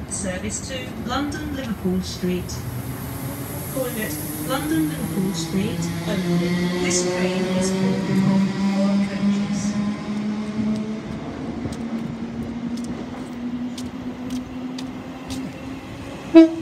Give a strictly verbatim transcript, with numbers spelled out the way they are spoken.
service to London Liverpool Street. Calling at London Liverpool Street only. This train is full of all coaches. Hmm.